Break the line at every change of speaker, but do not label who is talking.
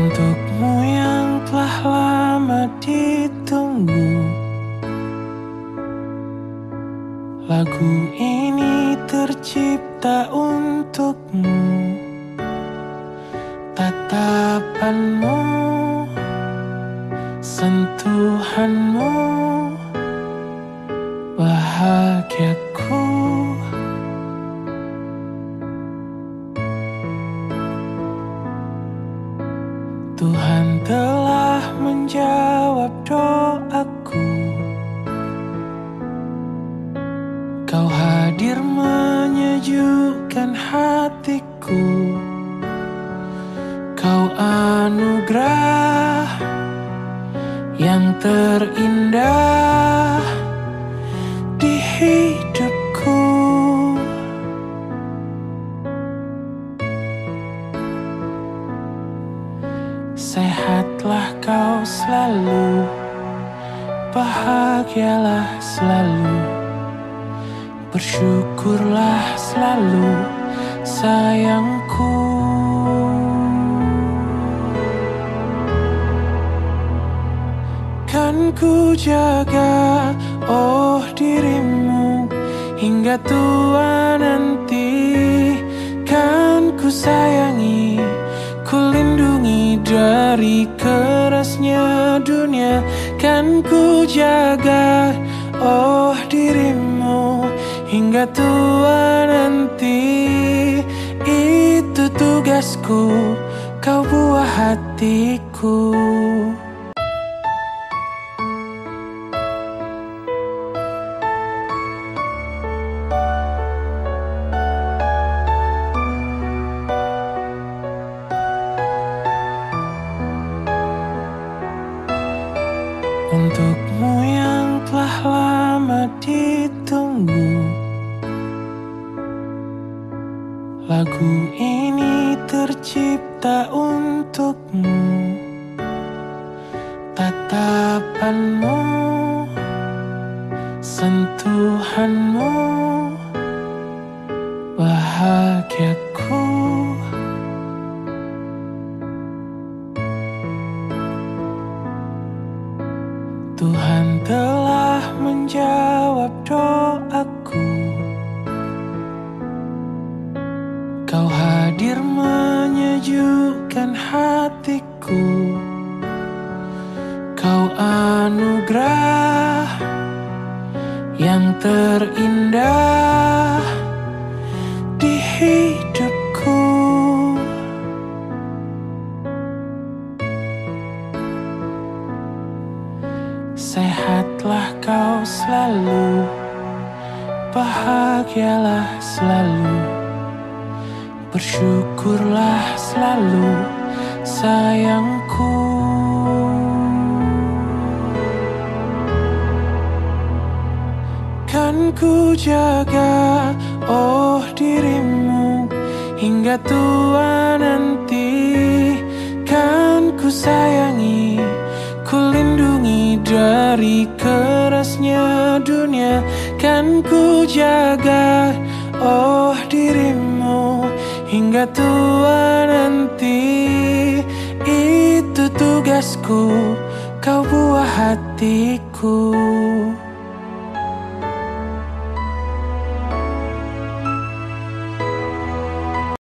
Untukmu yang telah lama ditunggu, lagu ini tercipta untukmu. Tatapanmu, sentuhanmu, bahagiaku. Tuhan telah menjawab doaku. Kau hadir menyejukkan hatiku. Kau anugerah yang terindah di hidupku. Sehatlah kau selalu, bahagialah selalu, bersyukurlah selalu, sayangku. Kan ku jaga, oh dirimu, hingga tua nanti. Kan ku sayangi, ku lindungi dari kerasnya dunia. Kan ku jaga, oh dirimu, hingga tua nanti. Itu tugasku, kau buah hatiku. Untukmu yang telah lama ditunggu, lagu ini tercipta untukmu. Tatapanmu, sentuhanmu, bahagiaku. Tuhan telah menjawab doaku. Kau hadir menyejukkan hatiku. Kau anugerah yang terindah di hidupku. Sehatlah kau selalu, bahagialah selalu, bersyukurlah selalu, sayangku. Kan ku jaga, oh dirimu, hingga tua nanti. Kan ku sayangi, ku lindungi dari kerasnya dunia. Kan ku jaga, oh dirimu, hingga tua nanti. Itu tugasku, kau buah hatiku.